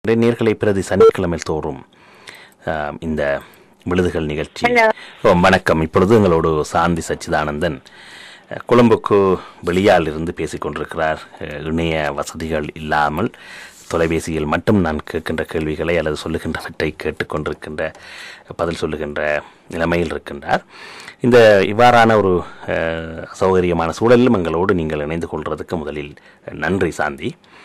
நேர்களை பிரதி சனிக்கிழமை தோறும் இந்த விழுதுகள் நிகழ்ச்சி. வணக்கம். இப்பொழுது எங்களோடு சாந்தி சச்சிதானந்தன் கொழும்புக்கு வெளியால் இருந்து பேசிக்கொண்டிருக்கிறார். இணைய வசதிகள் இல்லாமல் தொலைபேசியில் மட்டும் நான் கேட்கின்ற கேள்விகளை அல்லது சொல்லுகின்றவற்றை கேட்டுக்கொண்டிருக்கின்ற பதில் சொல்லுகின்ற நிலைமையில் இருக்கின்றார். இவ்வாறான ஒரு சௌகரியமான சூழலிலும் எங்களோடு நீங்கள் இணைந்து கொள்வதற்கு முதலில் நன்றி சாந்தி.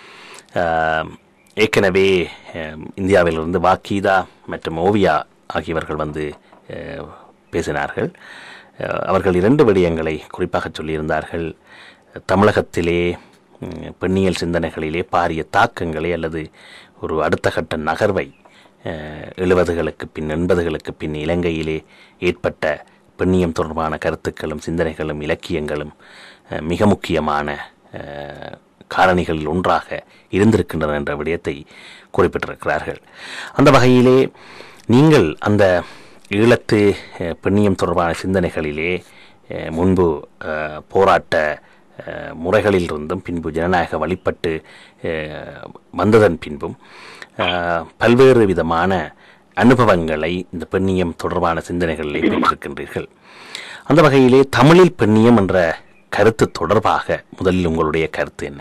ஏற்கனவே இந்தியாவிலிருந்து வாக்கீதா மற்றும் ஓவியா ஆகியவர்கள் வந்து பேசினார்கள். அவர்கள் 2 விடயங்களை குறிப்பாக சொல்லியிருந்தார்கள். தமிழகத்திலே பெண்ணியல் சிந்தனைகளிலே பாரிய தாக்கங்களை அல்லது ஒரு அடுத்த கட்ட நகர்வை 70களுக்கு பின் 80களுக்கு பின் இலங்கையிலே ஏற்பட்ட பெண்ணியம் தொடர்பான கருத்துக்களும் சிந்தனைகளும் இலக்கியங்களும் மிக முக்கியமான காரணிகளில் ஒன்றாக இருந்திருக்கின்றன என்ற விடயத்தை குறிப்பிட்டிருக்கிறார்கள். அந்த வகையிலே நீங்கள் அந்த ஈழத்து பெண்ணியம் தொடர்பான சிந்தனைகளிலே முன்பு போராட்ட முறைகளிலிருந்தும் பின்பு ஜனநாயக வழிபட்டு வந்ததன் பின்பும் பல்வேறு விதமான அனுபவங்களை இந்த பெண்ணியம் தொடர்பான சிந்தனைகளிலே பெற்றிருக்கின்றீர்கள். அந்த வகையிலே தமிழில் பெண்ணியம் என்ற கருத்து தொடர்பாக முதலில் உங்களுடைய கருத்து என்ன?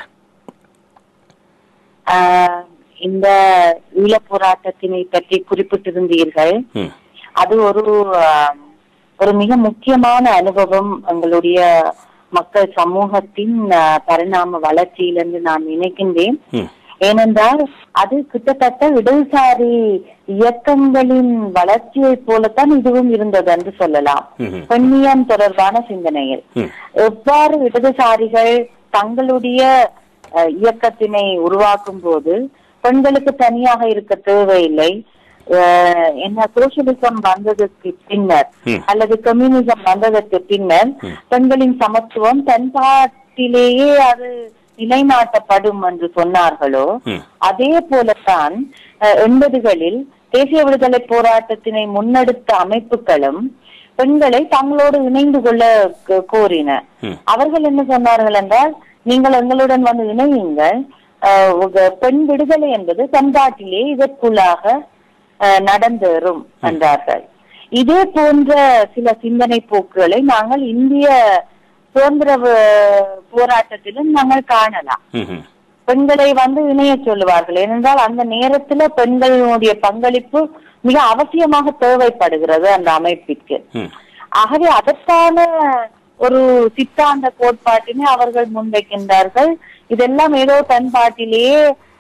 இந்த ஈழ போராட்டத்தினை பற்றி குறிப்பிட்டிருந்தீர்கள். அது ஒரு மிக முக்கியமான அனுபவம் எங்களுடைய மக்கள் சமூகத்தின் பரிணாம வளர்ச்சியிலிருந்து நான் நினைக்கின்றேன். ஏனென்றால் அது கிட்டத்தட்ட இடதுசாரி இயக்கங்களின் வளர்ச்சியை போலத்தான் இதுவும் இருந்தது என்று சொல்லலாம். பெண்ணியம் தொடர்பான சிந்தனையில் எவ்வாறு இடதுசாரிகள் தங்களுடைய இயக்கத்தினை உருவாக்கும் போது பெண்களுக்கு தனியாக இருக்க தேவையில்லை, என்ன சோசியலிசம் வந்ததற்கு பின்னர் அல்லது கம்யூனிசம் வந்ததற்கு பின்னர் பெண்களின் சமத்துவம் தன்பாட்டிலேயே அது நிலைநாட்டப்படும் என்று சொன்னார்களோ, அதே போலத்தான் 80களில் தேசிய விடுதலை போராட்டத்தினை முன்னெடுத்த அமைப்புகளும் பெண்களை தங்களோடு இணைந்து கொள்ள கோரின. அவர்கள் என்ன சொன்னார்கள் என்றால், நீங்கள் எங்களுடன் வந்து இணையுங்கள், பெண் விடுதலை என்பது பண்பாட்டிலே இதற்குள்ளாக நடந்தேறும் என்றார்கள். இதே போன்ற சில சிந்தனை போக்குகளை நாங்கள் இந்திய சுதந்திர போராட்டத்திலும் நாங்கள் காணலாம். பெண்களை வந்து இணைய சொல்லுவார்கள். ஏனென்றால் அந்த நேரத்துல பெண்களுடைய பங்களிப்பு மிக அவசியமாக தேவைப்படுகிறது அந்த அமைப்பிற்கு. ஆகவே அதற்கான ஒரு சித்தாந்த கோட்பாட்டினை அவர்கள் முன்வைக்கின்றார்கள். இதெல்லாம் ஏதோ பண்பாட்டிலேயே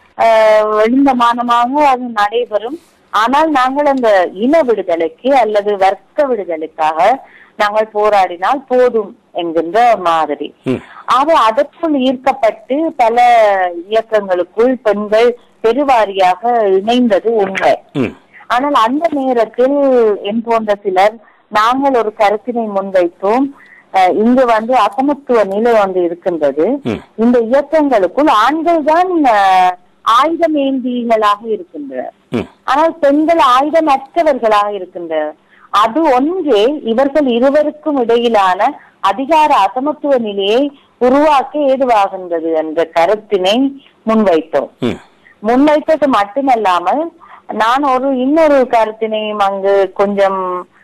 எழுந்தமானமாக அது நடைபெறும். ஆனால் நாங்கள் அந்த இன விடுதலைக்கு அல்லது வர்க்க விடுதலைக்காக நாங்கள் போராடினால் போதும் என்கின்ற மாதிரி. ஆக அதற்குள் ஈர்க்கப்பட்டு பல இயக்கங்களுக்குள் பெண்கள் பெருவாரியாக இணைந்தது உண்மை. ஆனால் அந்த நேரத்தில் என் போன்ற சிலர் நாங்கள் ஒரு கருத்தினை முன்வைத்தோம். இங்கு வந்து அசமத்துவ நிலை ஒன்று இருக்கின்றது. இந்த இயக்கங்களுக்குள் ஆண்கள் தான் ஆயுதம் ஏந்திகளாக இருக்கின்றனர், ஆனால் பெண்கள் ஆயுதமற்றவர்களாக இருக்கின்றனர். அது ஒன்றே இவர்கள் இருவருக்கும் இடையிலான அதிகார அசமத்துவ நிலையை உருவாக்க ஏதுவாகின்றது என்ற கருத்தினை முன்வைத்தோம். முன்வைத்தது மட்டுமல்லாமல் நான் இன்னொரு கருத்தினையும் அங்கு கொஞ்சம்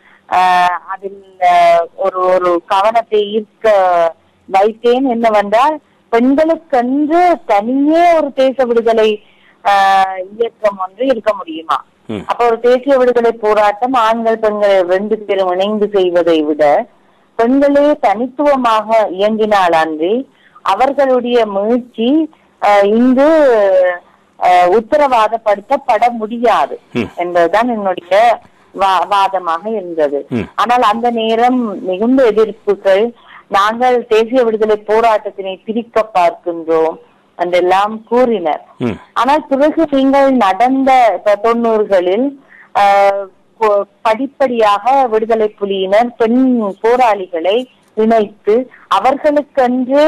அதில் ஒரு கவனத்தை ஈர்க்க வைத்தேன். என்னவென்றால், பெண்களுக்கென்று தனியே ஒரு தேச விடுதலை இயக்கம் ஒன்று இருக்க முடியுமா? அப்ப ஒரு தேசிய விடுதலை போராட்டம் ஆண்கள் பெண்கள் 2 பேரும் இணைந்து செய்வதை விட பெண்களே தனித்துவமாக இயங்கினால் அன்றி அவர்களுடைய முயற்சி இங்கு உத்தரவாதப்படுத்தப்பட முடியாது என்பதுதான் என்னுடைய வாதமாக இருந்தது. ஆனால் அந்த நேரம் மிகுந்த எதிர்ப்புகள், நாங்கள் தேசிய விடுதலை போராட்டத்தினை பிரிக்க பார்க்கின்றோம் என்றெல்லாம் கூறினர். ஆனால் பிறகு நீங்கள் நடந்த 90களில் படிப்படியாக விடுதலை புலியினர் பெண் போராளிகளை இணைத்து அவர்களுக்கென்று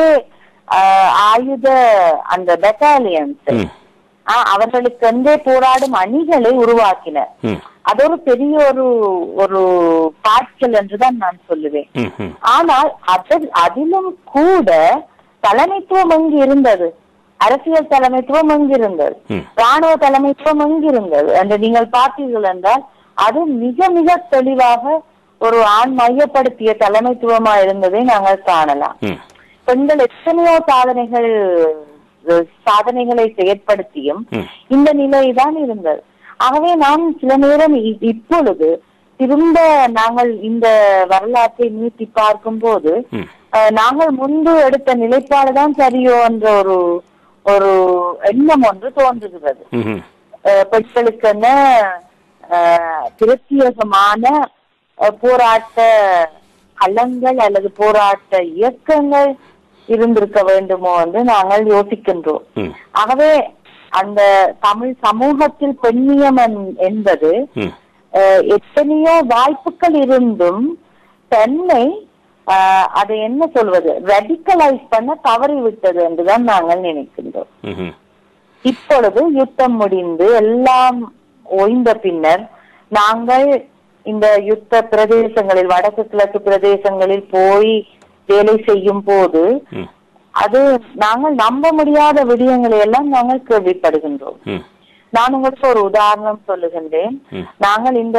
ஆயுத அந்த பெட்டாலியன்ஸ் அவர்களுக்கென்றே போராடும் அணிகளை உருவாக்கினர். அது ஒரு பெரிய ஒரு பாட்கள் என்றுதான் நான் சொல்லுவேன். ஆனால் அதிலும் கூட தலைமைத்துவம் அங்கு இருந்தது. அரசியல் தலைமைத்துவம் எங்கிருந்தது, ராணுவ தலைமைத்துவம் எங்கிருந்தது என்று நீங்கள் பார்த்தீர்கள் என்றால் அது மிக மிக தெளிவாக ஒரு ஆண் மையப்படுத்திய தலைமைத்துவமா இருந்ததை நாங்கள் காணலாம். பெண்கள் எத்தனையோ சாதனைகளை செயற்படுத்தியும் இந்த நிலைதான் இருந்தது. ஆகவே நாம் சில நேரம் இப்பொழுது திரும்ப நாங்கள் இந்த வரலாற்றை நீட்டி பார்க்கும் போது நாங்கள் முன்பு எடுத்த நிலைப்பாடுதான் சரியோ என்ற ஒரு எண்ணம் ஒன்று தோன்றுகிறது. பெண்களுக்கென பிரத்யேகமான போராட்ட களங்கள் அல்லது போராட்ட இயக்கங்கள் இருந்திருக்க வேண்டுமோ என்று நாங்கள் யோசிக்கின்றோம். ஆகவே அந்த தமிழ் சமூகத்தில் பெண்ணியம் என்பது எத்தனையோ வாய்ப்புகள் இருந்தும் தன்னை அதை என்ன சொல்வது ரெடிக்கலைஸ் பண்ண தவறிவிட்டது என்றுதான் நாங்கள் நினைக்கின்றோம். இப்பொழுது யுத்தம் முடிந்து எல்லாம் ஓய்ந்த பின்னர் நாங்கள் இந்த யுத்த பிரதேசங்களில் வடக்கு கிழக்கு பிரதேசங்களில் போய் வேலை செய்யும் போது அது நாங்கள் நம்ப முடியாத விடயங்களை எல்லாம் நாங்கள் கேள்விப்படுகின்றோம். நான் உங்களுக்கு ஒரு உதாரணம் சொல்லுகின்றேன். நாங்கள் இந்த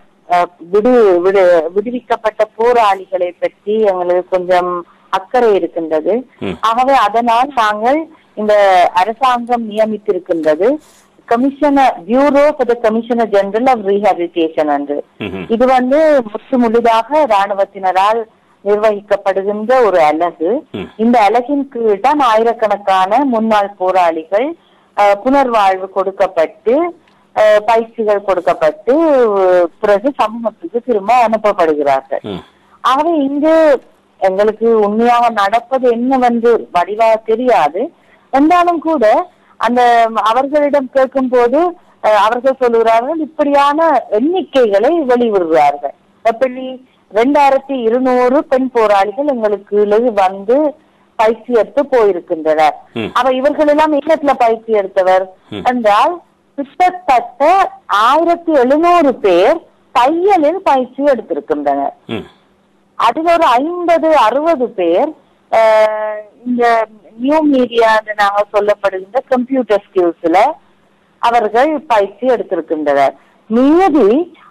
விடுவிக்கப்பட்ட போராளிகளை பற்றி எங்களுக்கு கொஞ்சம் அக்கறை இருக்கின்றது. ஆகவே அதனால் நாங்கள் இந்த அரசாங்கம் நியமித்திருக்கின்றது commissioner bureau for the commissioner general of rehabilitation என்று. இது முழுதாக ராணுவத்தினரால் நிர்வகிக்கப்படுகின்ற ஒரு அலகு. இந்த அலகின் கீழ் தான் ஆயிரக்கணக்கான முன்னாள் போராளிகள் புனர்வாழ்வு கொடுக்கப்பட்டு பயிற்சிகள் கொடுக்கப்பட்டு பிறகு சமூகத்துக்கு திரும்ப அனுப்பப்படுகிறார்கள். ஆகவே இங்கு எங்களுக்கு உண்மையாக நடப்பது என்னவென்று வடிவாக தெரியாது. என்றாலும் கூட அந்த அவர்களிடம் கேட்கும் போது அவர்கள் சொல்லுகிறார்கள் இப்படியான எண்ணிக்கைகளை வெளிவிடுகிறார்கள். எப்படி 2200 பெண் போராளிகள் எங்களுக்கு வந்து பயிற்சி எடுத்து போயிருக்கின்றனர். அவ இவர்கள் எல்லாம் என்னத்துல பயிற்சி எடுத்தவர் என்றால் கிட்டத்தட்ட 1700 பேர் தையலில் பயிற்சி எடுத்திருக்கின்றனர். அதில் ஒரு 50-60 பேர் இந்த நியூ மீடியா நாங்க சொல்லப்படுகின்ற கம்ப்யூட்டர் ஸ்கில்ஸ்ல அவர்கள் பயிற்சி எடுத்திருக்கின்றனர். மீதி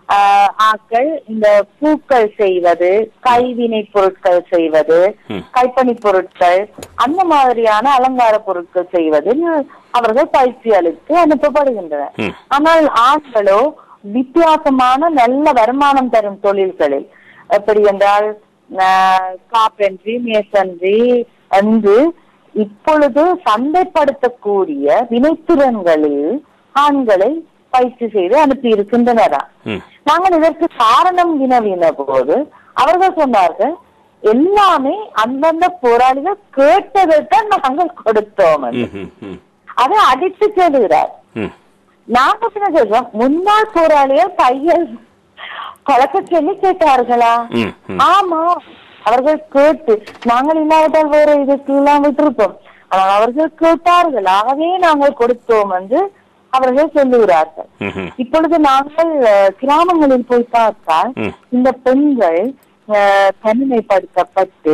ஆக்கள் இந்த பூக்கள் செய்வது, கைவினை பொருட்கள் செய்வது, கைப்பணி பொருட்கள், அந்த மாதிரியான அலங்கார பொருட்கள் செய்வதில் அவர்கள் பயிற்சி அளித்து அனுப்பப்படுகின்றனர். ஆனால் ஆண்களோ வித்தியாசமான நல்ல வருமானம் தரும் தொழில்களில் எப்படி என்றால் கார்பென்ட்ரி, மேசன்ரி என்று இப்பொழுது சந்தைப்படுத்தக்கூடிய வினைத்திறன்களில் ஆண்களை பயிற்சி செய்து அனுப்பி இருக்கின்றனரா. நாங்கள் இதற்கு காரணம் வினவின போது அவர்கள் சொன்னார்கள் எல்லாமே அந்தந்த போராளிகள் கேட்டதைத்தான் நாங்கள் கொடுத்தோம். அதை அடித்து சொல்லுகிறார். நாங்க சொல்றோம் முன்னாள் போராளிகள் தையல் கலக்க சொல்லி கேட்டார்களா? ஆமா, அவர்கள் கேட்டு நாங்கள் இல்லாவிட்டால் வேற இதுக்கு எல்லாம் விட்டிருப்போம். ஆனால் அவர்கள் கேட்டார்கள், ஆகவே நாங்கள் கொடுத்தோம் என்று அவர்கள் சொல்லுகிறார்கள். இப்பொழுது நாங்கள் கிராமங்களில் போய் பார்த்தால் இந்த பெண்கள் தனிமைப்படுத்தப்பட்டு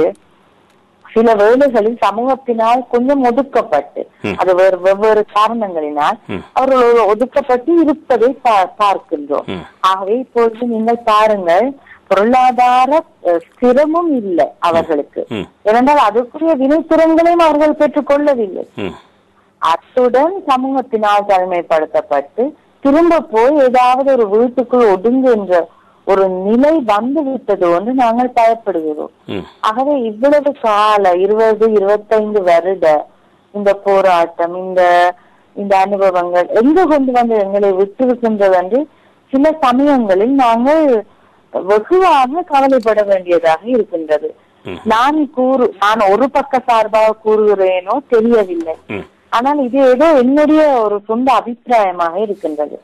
சில வேளைகளில் சமூகத்தினால் கொஞ்சம் ஒதுக்கப்பட்டு அது வெவ்வேறு காரணங்களினால் அவர்கள் ஒதுக்கப்பட்டு இருப்பதை பார்க்கின்றோம். ஆகவே இப்பொழுது நீங்கள் பாருங்கள், பொருளாதார ஸ்திரமும் இல்லை அவர்களுக்கு. ஏனென்றால் அதற்குரிய வினைத்திறன்களையும் அவர்கள் பெற்றுக் கொள்ளவில்லை. அத்துடன் சமூகத்தினால் தனிமைப்படுத்தப்பட்டு திரும்ப போய் ஏதாவது ஒரு வீட்டுக்குள் ஒடுங்குகின்ற ஒரு நிலை வந்து விட்டது என்று நாங்கள் பயப்படுகிறோம். ஆகவே இவ்வளவு கால 20-25 வருட இந்த போராட்டம், இந்த அனுபவங்கள் எங்கு கொண்டு வந்து எங்களை விட்டிருக்கின்றது என்று சில சமயங்களில் நாங்கள் வெகுவாக கவலைப்பட வேண்டியதாக இருக்கின்றது. நான் ஒரு பக்க சார்பாக கூறுகிறேனோ தெரியவில்லை. ஆனால் இது ஏதோ என்னுடைய ஒரு சொந்த அபிப்பிராயமாக இருக்கின்றது.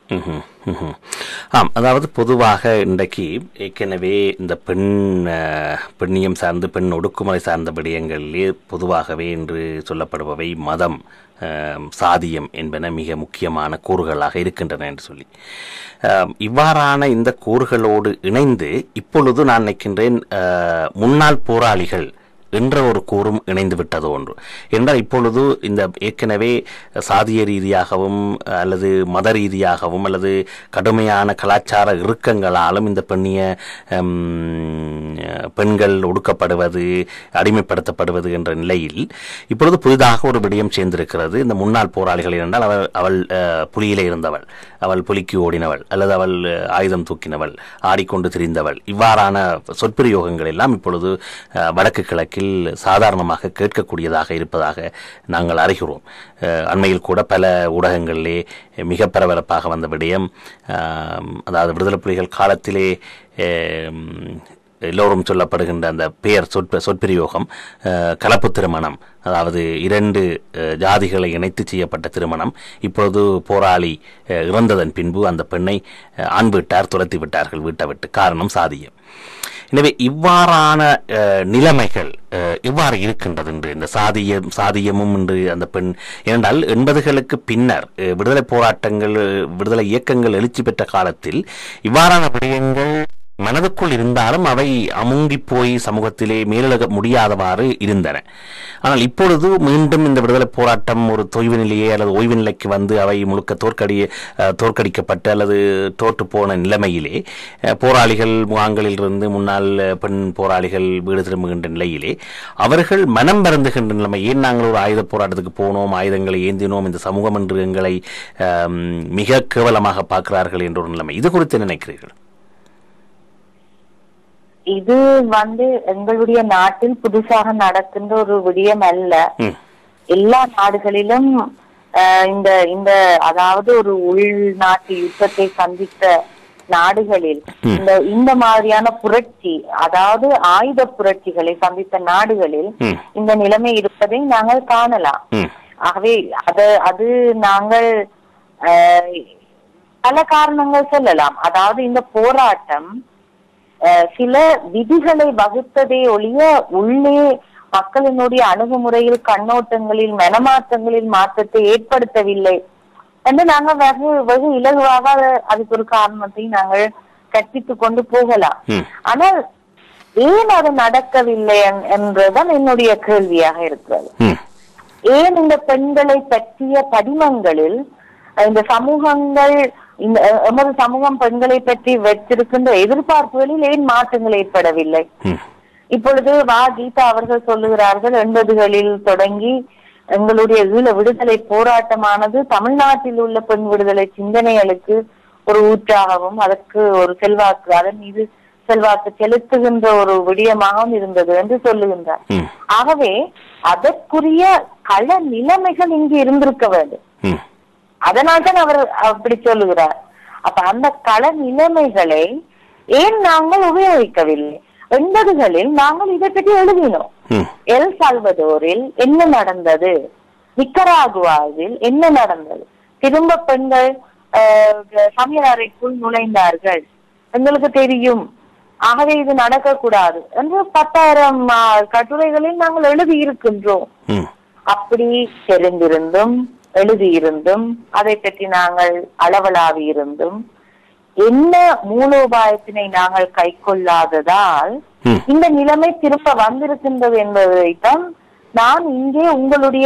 ஆம், அதாவது பொதுவாக இன்றைக்கு ஏற்கனவே இந்த பெண்ணியம் சார்ந்து பெண் ஒடுக்குமுறை சார்ந்த விடயங்களிலே பொதுவாகவே என்று சொல்லப்படுபவை மதம், சாதியம் என்பன மிக முக்கியமான கூறுகளாக இருக்கின்றன என்று சொல்லி இவ்வாறான இந்த கூறுகளோடு இணைந்து இப்பொழுது நான் நினைக்கின்றேன் முன்னாள் போராளிகள் என்ற ஒரு கூறும் இணைந்து விட்டது ஒன்று என்றால் இப்பொழுது இந்த ஏற்கனவே சாதிய ரீதியாகவும் அல்லது மத ரீதியாகவும் அல்லது கடுமையான கலாச்சார இறுக்கங்களாலும் இந்த பெண்கள் ஒடுக்கப்படுவது அடிமைப்படுத்தப்படுவது என்ற நிலையில் இப்பொழுது புதிதாக ஒரு விடயம் சேர்ந்திருக்கிறது. இந்த முன்னாள் போராளிகள் என்றால் அவள் புலியிலே இருந்தவள், அவள் புலிக்கு ஓடினவள் அல்லது அவள் ஆயுதம் தூக்கினவள், ஆடிக்கொண்டு திரிந்தவள், இவ்வாறான சொற்பிரயோகங்கள் எல்லாம் இப்பொழுது வடக்கு கிழக்கில் சாதாரணமாக கேட்கக்கூடியதாக இருப்பதாக நாங்கள் அறிகிறோம். அண்மையில் கூட பல ஊடகங்களிலே மிக பரபரப்பாக வந்த விடயம், அதாவது விடுதலை புலிகள் காலத்திலே எல்லோரும் சொல்லப்படுகின்ற அந்த பெயர் சொற்பிரயோகம் கலப்பு திருமணம், அதாவது 2 ஜாதிகளை இணைத்து செய்யப்பட்ட திருமணம். இப்பொழுது போராளி இறந்ததன் பின்பு அந்த பெண்ணை ஆண் வீட்டார் துரத்தி விட்டார்கள், வீட்டை விட்டு. காரணம் சாதியம். எனவே இவ்வாறான நிலைமைகள் இவ்வாறு இருக்கின்றது என்று இந்த சாதியமும் என்று அந்த பெண் ஏனென்றால் 80களுக்கு பின்னர் விடுதலை போராட்டங்கள் விடுதலை இயக்கங்கள் எழுச்சி பெற்ற காலத்தில் இவ்வாறான விடயங்கள் மனதுக்குள் இருந்தாலும் அவை அமுங்கி போய் சமூகத்திலே மேலெழ முடியாதவாறு இருந்தன. ஆனால் இப்பொழுது மீண்டும் இந்த விடுதலை போராட்டம் ஒரு தொய்வு நிலையே அல்லது ஓய்வு நிலைக்கு வந்து அவை முழுக்க தோற்கடிக்கப்பட்டு அல்லது தோற்று போன நிலைமையிலே போராளிகள் முகாங்களில் இருந்து முன்னாள் பெண் போராளிகள் வீடு திரும்புகின்ற நிலையிலே அவர்கள் மனம் பறந்துகின்ற நிலைமை. ஏன் நாங்கள் ஒரு ஆயுத போராட்டத்துக்கு போனோம், ஆயுதங்களை ஏந்தினோம், இந்த சமூகம் என்று எங்களை மிக கேவலமாக பார்க்கிறார்கள் என்ற ஒரு நிலைமை. இது குறித்து நினைக்கிறீர்கள்? இது எங்களுடைய நாட்டில் புதுசாக நடக்கின்ற ஒரு விடயம் அல்ல. எல்லா நாடுகளிலும் அதாவது ஒரு உள்நாட்டு யுத்தத்தை சந்தித்த நாடுகளில் இந்த மாதிரியான புரட்சி, அதாவது ஆயுத புரட்சிகளை சந்தித்த நாடுகளில் இந்த நிலைமை இருப்பதை நாங்கள் காணலாம். ஆகவே அது நாங்கள் பல காரணங்கள் சொல்லலாம். அதாவது இந்த போராட்டம் சில விதிகளை வகுத்ததே ஒழிய உள்ளே மக்களினுடைய அணுகுமுறையில், கண்ணோட்டங்களில், மனமாற்றங்களில் மாற்றத்தை ஏற்படுத்தவில்லை என்று நாங்கள் வெகு இலகுவாக அதுக்கு ஒரு காரணத்தை நாங்கள் கற்பித்துக் கொண்டு போகலாம். ஆனால் ஏன் அது நடக்கவில்லை என்றுதான் என்னுடைய கேள்வியாக இருக்கிறது. ஏன் இந்த பெண்களை பற்றிய படிமங்களில் இந்த சமூகங்கள் எமது சமூகம் பெண்களை பற்றி வச்சிருக்கின்ற எதிர்பார்ப்புகளில் ஏன் மாற்றங்கள் ஏற்படவில்லை? இப்பொழுது கீதா அவர்கள் சொல்லுகிறார்கள், 80களில் தொடங்கி எங்களுடைய ஈழ விடுதலை போராட்டமானது தமிழ்நாட்டில் உள்ள பெண் விடுதலை சிந்தனைகளுக்கு ஒரு ஊற்றாகவும் அதற்கு ஒரு செல்வாக்கு, அதன் மீது செல்வாக்கு செலுத்துகின்ற ஒரு விடயமாகவும் இருந்தது என்று சொல்லுகின்றார். ஆகவே அதற்குரிய கள நிலைமைகள் இங்கு இருந்திருக்க வேண்டும். அதனால்தான் அவர் அப்படி சொல்லுகிறார். அப்ப அந்த கள நிலைமைகளை ஏன் நாங்கள் உபயோகிக்கவில்லை? 80களில் நாங்கள் இதை பற்றி எழுதினோம். எல் சால்வதோரில் என்ன நடந்தது, நிக்கராகுவாவில் என்ன நடந்தது, திரும்ப பெண்கள் சமையல் அறைக்குள் நுழைந்தார்கள், எங்களுக்கு தெரியும், ஆகவே இது நடக்கக்கூடாது என்று 10,000 கட்டுரைகளில் நாங்கள் எழுதி இருக்கின்றோம். அப்படி தெரிந்திருந்தும் எழுதியிருந்தும் அதை பற்றி நாங்கள் அளவலாவி இருந்தும் என்ன மூலோபாயத்தினை நாங்கள் கை கொள்ளாததால் இந்த நிலைமை திரும்ப வந்திருக்கின்றது என்பதைத்தான் நான் இங்கே உங்களுடைய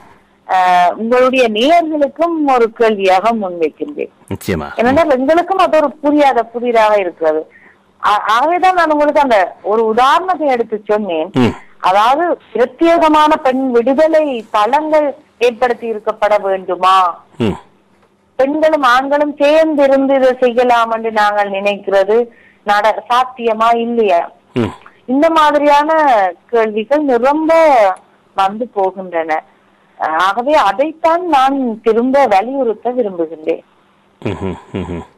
நேயர்களுக்கும் ஒரு கேள்வியாக முன்வைக்கின்றேன். ஏனென்றால் எங்களுக்கும் அது ஒரு புதிதாக இருக்கிறது. ஆகவேதான் நான் உங்களுக்கு அந்த ஒரு உதாரணத்தை எடுத்து சொன்னேன். அதாவது பிரத்யேகமான பெண் விடுதலை தளங்கள் ஏற்படுத்தி இருக்கப்பட வேண்டுமா, பெண்களும் ஆண்களும் சேர்ந்து இருந்து இதை செய்யலாம் என்று நாங்கள் நினைக்கிறது சாத்தியமா இல்லையா? இந்த மாதிரியான கேள்விகள் நிரம்ப வந்து போகின்றன. ஆகவே அதைத்தான் நான் திரும்ப வலியுறுத்த விரும்புகின்றேன்.